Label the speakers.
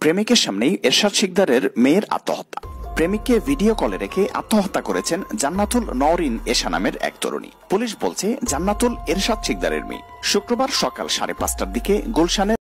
Speaker 1: প্রেমিকের সামনেই এরশাদ শিকদারের মেয়ের আত্মহত্যা। প্রেমিককে ভিডিও কলে রেখে আত্মহত্যা করেছেন জান্নাতুল নওরিন এশা নামের এক তরুণী। পুলিশ বলছে জান্নাতুল এরশাদ শিকদারের মেয়ে। শুক্রবার সকাল 5:30টার দিকে গুলশানের